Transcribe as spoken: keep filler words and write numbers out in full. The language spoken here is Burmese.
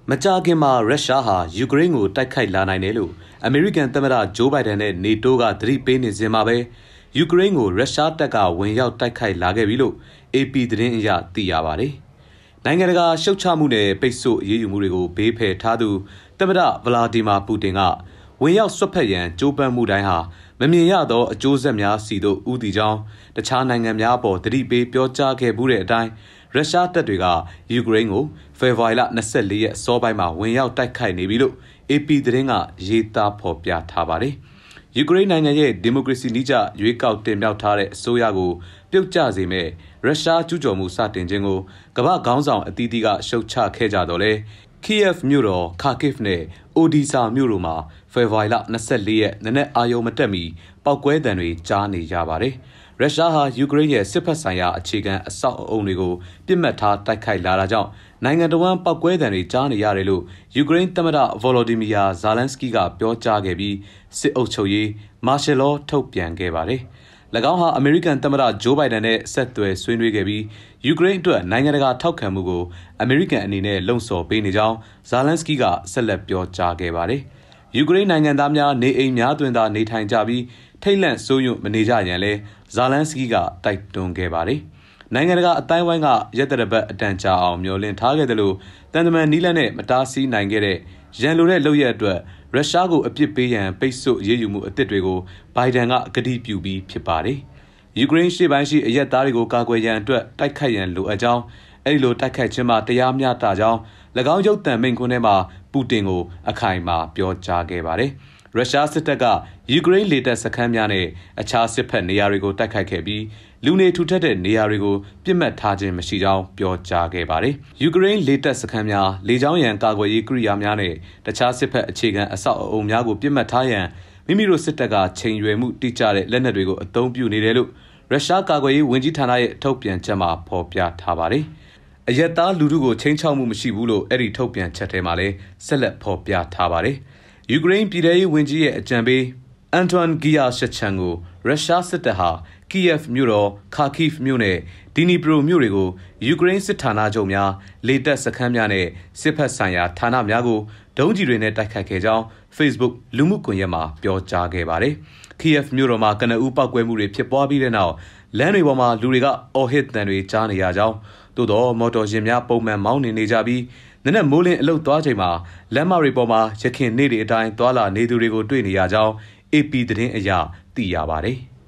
မကြာခင်မှာရုရှားဟာယူကရိန်းကိုတိုက်ခိုက်လာနိုင်တယ်လို့အမေရိကန်သမ္မတဂျိုးဘိုင်ဒန်နဲ့နေတိုးကသတိပေးနေစဉ်မှာပဲယူကရိန်းကိုရုရှားတပ်ကဝင်ရောက်တိုက်ခိုက်လာခဲ့ပြီလို့ အေပီ သတင်းအရသိရပါတယ်။နိုင်ငံတကာရှုတ်ချမှုနဲ့ပိတ်ဆို့အရေးယူမှုတွေကိုဘေးဖယ်ထားသူသမ္မတဗလာဒီမာပူတင်ကဝင်ရောက်ဆွတ်ဖက်ရန်ကြိုးပမ်းမှုတိုင်းဟာမမြင်ရသောအကျိုးဆက်များစီသို့ဦးတည်ကြောင်းတခြားနိုင်ငံများအပေါ်သတိပေးပြောကြားခဲ့မှုတဲ့အတိုင်းရုရှားတပ်တွေကယူကရိန်းကိုဖေဖော်ဝါရီလ၂၄ရက်အစောပိုင်းမှာဝင်ရောက်တိုက်ခိုက်နေပြီလို့ အေပီ သတင်းကရေးသားဖော်ပြထားပါတယ်။ယူကရိန်းနိုင်ငံရဲ့ဒီမိုကရေစီနည်းကျရွေးကောက်တင်မြှောက်ထားတဲ့အစိုးရကိုပြုတ်ကျစေမဲ့ရုရှားကျူးကျော်မှုစတင်ခြင်းကိုကမ္ဘာခေါင်းဆောင်အသီးသီးကရှုတ်ချခဲ့ကြတော့လေကီယက်မြို့တော်ခါကစ်နဲ့အိုဒီဆာမြို့တို့မှာဖေဖော်ဝါရီလ၂၄ရက်နနက်အာရုံမတက်မီပောက်ကွဲသံတွေကြားနေရပါတယ်။ရုရှားဟာယူကရိန်းရဲ့စစ်ဖက်ဆိုင်ရာအခြေခံအဆောက်အအုံတွေကိုပြစ်မှတ်ထားတိုက်ခိုက်လာတာကြောင့်နိုင်ငံတော်ဝန်ပောက်ကွဲသံတွေကြားနေရတယ်လို့ယူကရိန်းသမ္မတဗိုလိုဒီမီယာဇာလန်စကီကပြောကြားခဲ့ပြီးစစ်အုပ်ချုပ်ရေးမာရှယ်လောထုတ်ပြန်ခဲ့ပါတယ်။၎င်းဟာအမေရိကန်သမ္မတဂျိုးဘိုင်ဒန်နဲ့ဆက်သွယ်ဆွေးနွေးခဲ့ပြီးယူကရိန်းအတွက်နိုင်ငံတကာထောက်ခံမှုကိုအမေရိကန်အနေနဲ့လှုံ့ဆော်ပေးနေကြောင်းဇာလန်စကီကဆက်လက်ပြောကြားခဲ့ပါတယ်။ယူကရိန်းနိုင်ငံသားများနေအိမ်များတွင်သာနေထိုင်ကြပြီးထိတ်လန့်စိုးရွံ့မနေကြရန်လဲဇာလန်စကီကတိုက်တွန်းခဲ့ပါတယ်။နိုင်ငံတကာအတိုင်းဝိုင်းကရက်တရပတ်အတန်ကြာအောင်မျှော်လင့်ထားခဲ့တယ်လို့တန်တမန်နီးလန်းနဲ့မတားဆီးနိုင်ခဲ့တဲ့ရန်လိုတဲ့လုပ်ရက်အတွက်ရုရှားကိုအပြစ်ပေးရန်ပိတ်ဆို့ရေးယူမှုအသစ်တွေကိုဘိုင်ဒန်ကကတိပြုပြီးဖြစ်ပါတယ်။ယူကရိန်းရှေ့ပိုင်းရှိအရက်သားတွေကိုကာကွယ်ရန်အတွက်တိုက်ခိုက်ရန်လိုအပ်ကြောင်းအဲဒီလိုတိုက်ခိုက်ခြင်းမှာတရားမျှတကြောင်း၎င်းရုပ်သံမိန့်ခွန်းထဲမှာပူတင်ကိုအခိုင်အမာပြောကြားခဲ့ပါတယ်။ရုရှားစစ်တပ်ကယူကရိန်းလေတပ်စခန်းများနဲ့အခြားစစ်ဖက်နေရာတွေကိုတိုက်ခိုက်ခဲ့ပြီးလူနေထူထပ်တဲ့နေရာတွေကိုပြစ်မှတ်ထားခြင်းမရှိကြောင်းပြောကြားခဲ့ပါတယ်။ယူကရိန်းလေတပ်စခန်းများလေကြောင်းရန်ကာကွယ်ရေးကိရိယာများနဲ့တခြားစစ်ဖက်အခြေခံအဆောက်အအုံများကိုပြစ်မှတ်ထားရန်မိမိတို့စစ်တပ်ကချိန်ရွယ်မှုတိကျတဲ့လက်နက်တွေကိုအသုံးပြုနေတယ်လို့ရုရှားကာကွယ်ရေးဝန်ကြီးဌာနရဲ့ထုတ်ပြန်ချက်မှာဖော်ပြထားပါတယ်။အရက်သားလူထုကိုချိန်ချောက်မှုမရှိဘူးလို့အဲ့ဒီထုတ်ပြန်ချက်ထဲမှာလည်းဆက်လက်ဖော်ပြထားပါတယ်။ယူကရိန်းပြည်ထောင်ရေးဝန်ကြီးရဲ့အကြံပေးအန်တွမ်ဂီယာရှက်ချန်ကိုရုရှားစစ်တပ်ဟာကီယက်မြို့တော်ခါကိဖ်မြို့နဲ့ဒီနီပရိုမြို့တွေကိုယူကရိန်းစစ်ဌာနချုပ်များလေတပ်စခန်းများနဲ့စစ်ဖက်ဆိုင်ရာဌာနများကိုဒုံးကျည်တွေနဲ့တိုက်ခိုက်ခဲ့ကြောင်း Facebook လူမှုကွန်ရက်မှာပြောကြားခဲ့ပါတယ်။ကီယက်မြို့တော်မှာကနဦးပောက်ကွဲမှုတွေဖြစ်ပွားပြီးတဲ့နောက်လမ်းတွေပေါ်မှာလူတွေကအော်ဟစ်သံတွေကြားနေရကြောင်းသို့တော့မော်တော်ယာဉ်များပုံမှန်မောင်းနေနေကြပြီးနနက်မိုးလင်းအလုတ်သွားချိန်မှာလမ်းမတွေပေါ်မှာရခင်နေ့တွေအတိုင်းသွာလာနေသူတွေကိုတွေ့နေရကြောင်း အေပီ သတင်းအရသိရပါတယ်။